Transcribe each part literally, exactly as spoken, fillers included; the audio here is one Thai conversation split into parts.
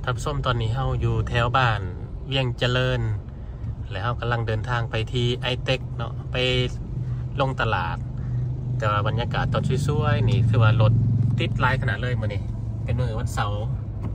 ท่านผู้ชมตอนนี้เฮาอยู่แถวบ้านเวียงเจริญแล้วเฮากำลังเดินทางไปที่ไอเต็กเนาะไปลงตลาดแต่ว่าบรรยากาศตอนสวยๆนี่คือว่ารถติดหลายขนาดเลยมื้อนี้เป็นมื้อวันเสาร์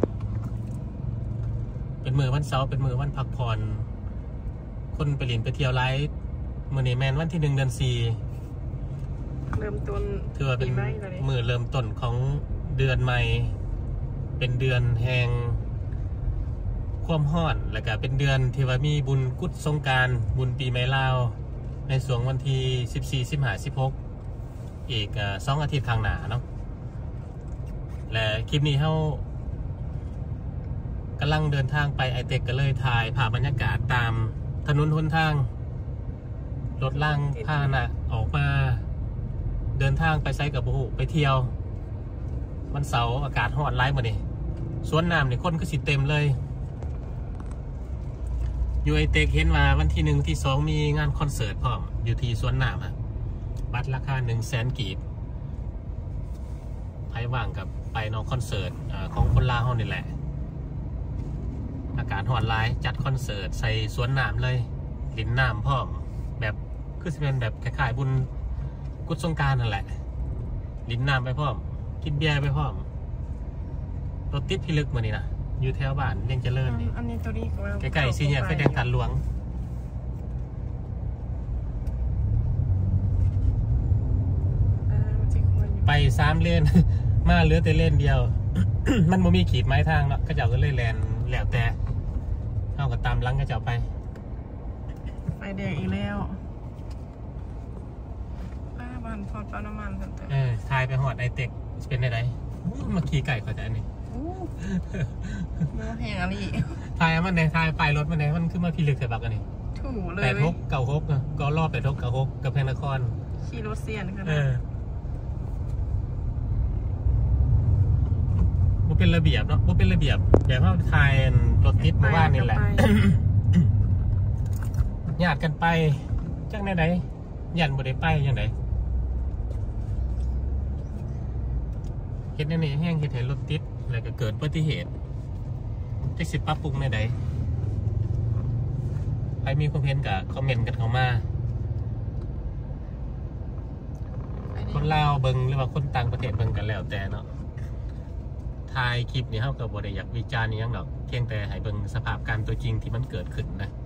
เป็นมื้อวันเสาร์เป็นมื้อวันพักผ่อนคนไปเล่นไปเที่ยวหลายมื้อนี้แม่นวันที่หนึ่งเดือนสี่เริ่มต้นถือว่าเป็นมื้อเริ่มต้นของเดือนใหม่เป็นเดือนแห่งความร้อนแล้วก็เป็นเดือนที่ว่ามีบุญกุศลสงกรานต์บุญปีใหม่ลาวในช่วงวันที่สิบสี่ สิบห้า สิบหกอีกสองอาทิตย์ข้างหน้าเนาะและคลิปนี้เฮากำลังเดินทางไปไอเต็กก็เลยถ่ายภาพบรรยากาศตามถนนหนทางรถล่างพาหนะออกมาเดินทางไปไซกับบุไปเที่ยววันเสาร์อากาศร้อนไร้หมดนี่สวนน้ำนี่คนก็สิเต็มเลยอยู่ไอเต็กเห็นว่าวันที่หนึ่งที่สองมีงานคอนเสิร์ตพร้อมอยู่ที่สวนน้ำอ่ะบัตรราคาหนึ่งแสนกีบใครว่างกับไปนอกคอนเสิร์ตของคนลาวเฮานี่แหละอากาศร้อนไร้จัดคอนเสิร์ตใส่สวนน้ำเลยลิ้นน้ำพร้อมแบบคือสิเป็นแบบคล้ายๆบุญกุศลสงกรานต์นั่นแหละลิ้นน้ำไปพร้อมกินเบียร์ไปพร้อมรถติดพิลึกมานี่นะอยู่แถวบ้านเวียงเจริญนี่อันนี้ตัวนี้ใกล้ๆสี่แยกไฟแดงตันหลวงไปสามเลน มาเหลือแต่เลนเดียว มันบ่มีขีดไม้ทางเนาะก็เจ้าก็เลยแลนแล้วแต่เอาก็ตามหลังก็เจ้าไปไฟแดงอีกแล้วป้าบ้านพอดปั๊มน้ำมันเออทายไปหอดไอเต็กเป็นไงมาขี่ไก่ขอใจนี่แห้งอะไรทายมันในทายไปรถมันในมันขึ้นมาพิลึกใส่บักกันนี่ถูเลยแปดหกเก่าหกก็รอบแปดหกเก่าหกกับแพงนครขี่รถเซียนขนาดมันเป็นระเบียบเนาะมันเป็นระเบียบแบบว่าทายรถติดมาว่านี่แหละญาติกันไปจังไหนไหนยันบ่ได้ไปยังไงเห็นในนี้แห้งเห็นเห็นรถติดอะไรก็เกิดอุบัติเหตุจะสิปรับปรุงในใดใครมีความเห็นกับคอมเมนต์กันเข้ามาคนลาวเบิงหรือว่าคนต่างประเทศเบิงกันแล้วแต่เนาะถ่ายคลิปนี้เขากับบริอยากวิจารณ์นี้ยังดอกเพียงแต่ให้เบิงสภาพการตัวจริงที่มันเกิดขึ้นนะ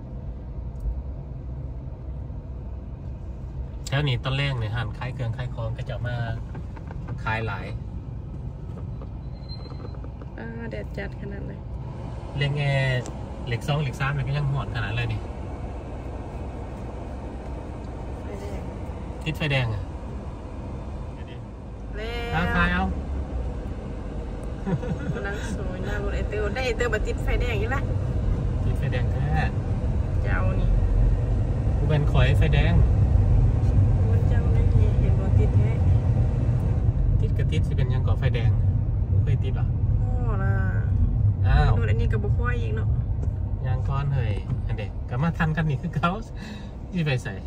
แถวนี้ตอนแรกเนี่ยหันคล้ายเกลืองคล้ายคลองก็จะมาขายหลายอ่าแดดจัดขนาดเลยเรียงแง่เหล็กสองเหล็กสามเลยก็ยังหอดขนาดเลยนี่ไฟแดงติดไฟแดงอ่ะแล้วขายเอานั่งสวยหน้าบนไอเตอร์ได้ไอเตอร์มาติดไฟแดงอีกแล้วติดไฟแดงแค่เจ้านี่กูเป็นขอยไฟแดงมันเจ้าไม่เห็นว่าติดแท้ติดกับติดสิเป็นยังก่อไฟแดงเคยติดหรออ้าวอันนี้กับบุควายอีกเนาะยางก้อนเฮ้ยอันเด็กกลับมาทันกันนี่คือเขาที่ไปใส่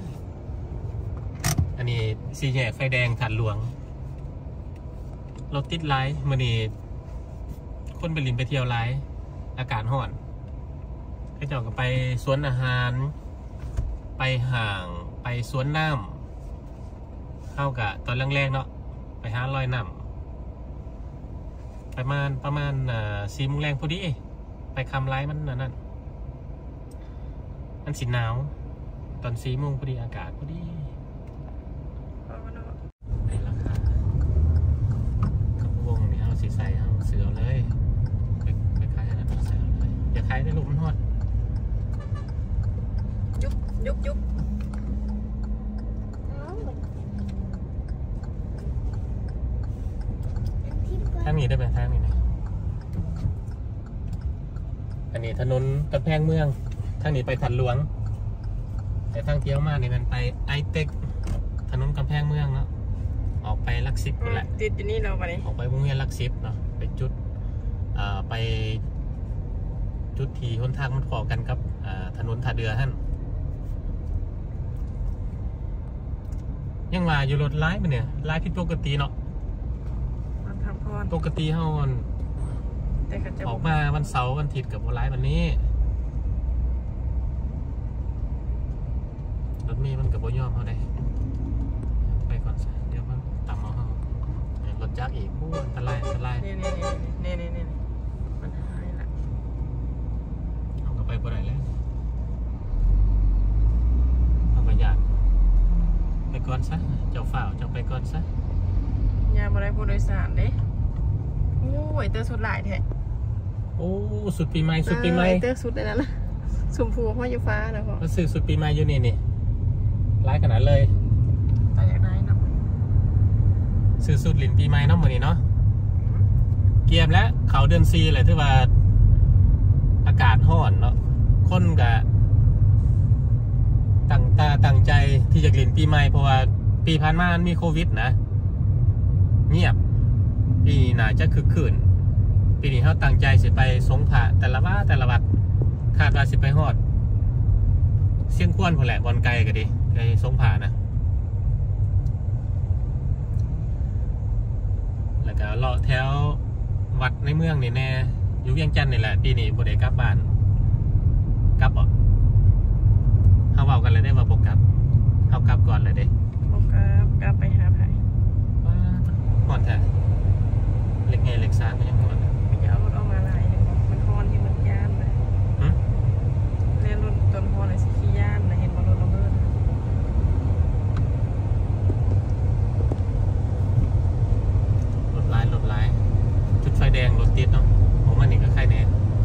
อันนี้สี่แยกไฟแดงถัดหลวงรถติดไลท์มื่อนี้คนไปลินไปเที่ยวไลท์อากาศร้อนก็จะออกไปสวนอาหารไปห่างไปสวนน้ำเข้ากับตอนแรกๆเนาะไปหาลอยน้ำประมาณประมาณสี่โมงแรงพอดีไปคำไลฟ์มันนั่นมันสีหนาวตอนสี่โมงพอดีอากาศพอดีในราคากระวงนี่เอาสีใสเอาเสือเลยคล้ายๆนะใส่เลยอย่าคล้ายในหลุมมันฮอดยุบยุบยุบทางนี้ได้ไหมทางนี้นะอันนี้ถนนกำแพงเมืองทางนี้ไปถัดหลวงแต่ทางเที่ยวมานี่มันไปไอเต็กถนนกำแพงเมืองเนาะออกไปลักซิบแหละติดอยู่นี่เราไปออกไปวงเวียนลักซิบเนาะไปจุดไปจุดที่หนทางมันขอกันกับถนนท่าเรือท่านยังมาอยู่รถไล่มาเนี่ยไล่ผิดปกติเนาะปกติเฮาแต่แต่เขาจะออกมาวันเสาร์วันอาทิตย์กับวันไลฟ์วันนี้รถเมย์มันกับบ่ยอมเขาได้ไปก่อนสิเดี๋ยวมันต่ำเอาเขารถจักรอีกพูดอันตรายอันตรายนี่นี่นี่นี่นี่มันหายละเอากลับไปบ่ได้แล้วเอาไปยานไปก่อนซะเจ้าฝ่าวเจ้าไปก่อนซะยามอะไรผู้โดยสารเด้โอ้ยเตอร์สุดหลายแท้โอ้สุดปีใหม่สุดปีใหม่เตอร์สุดเลยนะล่ะชมพูพ่อยูฟ้านะพ่อก็ซื้อสุดปีใหม่อยู่นี่นี่ร้ายขนาดเลยแต่อยากได้เนาะซื้อสุดลินปีใหม่เนาะมื้อนี้เนาะเกียมและเขาเดือนซีแหละที่ว่าอากาศร้อนเนาะคนกะตั้งตาตั้งใจที่จะลินปีใหม่เพราะว่าปีผ่านมามันมีโควิดนะเงียบปีนี้น่าจะคึกคืนปีนี้เขาตั้งใจสิไปสงขลาแต่ละว่าแต่ละวัดคาดว่าสิไปฮอดเสียงควนพอแหละบอลไกลก็ดีไปสงขลานะแล้วก็เลาะแถววัดในเมืองนี่แน่อยู่เวียงจันทน์นี่แหละปีนี้บ่ได้กลับบ้านกลับบ่เฮาเว้ากันเลยได้ว่าบ่กลับเฮากลับก่อนเลยเด้บอกกลับกลับไปหาไผ่ว่าฮอดแท้เล็กไงเล็กสามก็ยังฮอดไปเอารถออกมาหลายเห็นบอกมันฮอนที่มันย่านนะหึเรียนรถจนฮอนเลยสิขี้ย่านนะเห็นบอลรถระเบิดรถหลายรถหลายจุดไฟแดงรถติดเนาะผมว่านี่ก็ใครแน่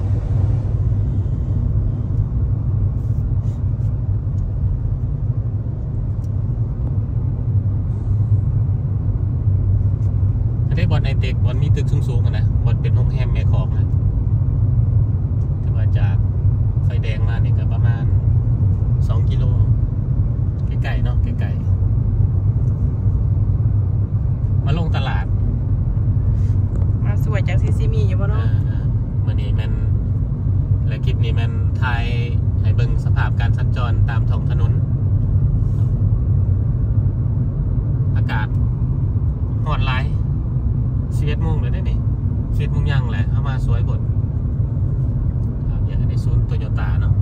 อันนี้บอลในเต็กบอลมีตึกสูงๆกันนะบอลเป็นห้องแฮมแม่ของนะแต่ว่าจากไฟแดงมานี่ก็ประมาณสองกิโลใกล้ๆเนาะใกล้ๆมาลงตลาดมาสวยจากซีซีมีอยู่บ่เนาะมื่อนี้แมันและคลิปนี้แมันทายให้เบิ่งสภาพการสัญจรตามท้องถนน อากาศร้อนหลายสิบเอ็ดโมงเลยได้นี่สิบเอ็ดโมงยังแหละเข้ามาสวยบดครับอย่างในศูนย์โตโยต้าเนาะ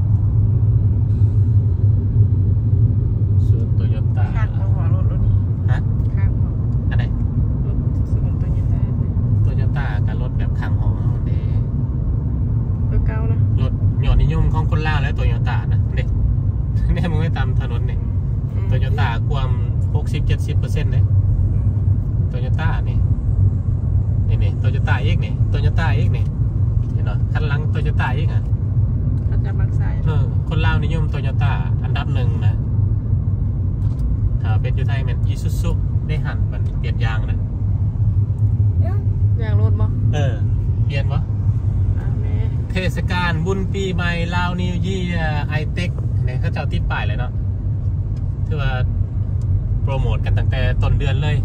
ศูนย์โตโยต้าข้างมาหัวรถรถนี้ฮะข้างหัวอันไหนรถสูงตัวใหญ่ได้โตโยต้ากับรถแบบข้างหอเด้เบอร์เก้านะรถยอดนิยมของคนลาวและโตโยต้านะเด็กเนี่ยมึงไม่ตามถนนเนี่ยโตโยต้าความหกสิบเจ็ดสิบเปอร์เซ็นต์เลยโตโยต้านี่นี่นี่โตโยต้าเอกนี่โตโยต้าเอกนี่เห็นไหมคันหลังโตโยต้าเอกอ่ะเขาจะมักใส่เออคนลาวนิยมโตโยต้าอันดับหนึ่งนะถ้าเป็นอยู่ไทยมันอีซูซุได้หันมันเปลี่ยนยางนะอย่างรถบ่เออเปลี่ยนวะอ่าแม่เทศกาลบุญปีใหม่ลาวนิวเยียร์ไอเต็กเนี่ยเขาจะเอาติดป้ายเลยเนาะที่ว่าโปรโมทกันตั้งแต่ต้นเดือนเลย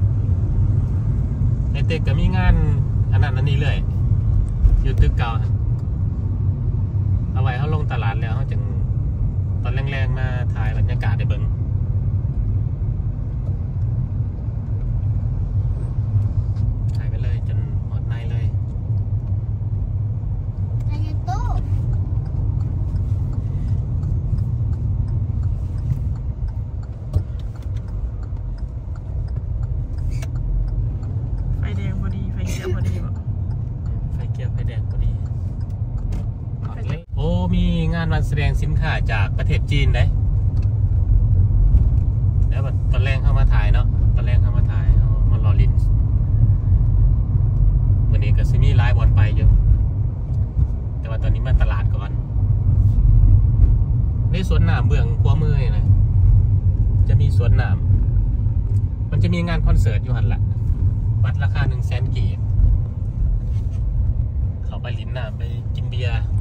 ไอเต็กก็มีงานอันนั้นอันนี้เลยอยู่ตึกเก่าเอาไว้เขาลงตลาดแล้วเขาจึงตอนแรงๆมาถ่ายบรรยากาศได้เบิ่งถ่ายไปเลยจนหมดในเลยไฟแดงพอดีไฟเขียวพอดีบ่ไฟเขียวไฟแดงพอดีก่อนเลยโอ้มีงานวันแสดงสินค้าจากประเทศจีนได้แล้วแบบตอนแรกเข้ามาถ่ายเนาะตอนแรกเข้ามาถ่ายเอามารอลินวันนี้ก็ซิมีไลฟ์บอลไปเยอะแต่ว่าตอนนี้มาตลาดก่อนในสวนน้ำเบื้องขวามือนะจะมีสวนน้ำมันจะมีงานคอนเสิร์ตอยู่หันละบัตรราคาหนึ่งแสนกีบเขาไปลิ้นน้ำไปกินเบียร์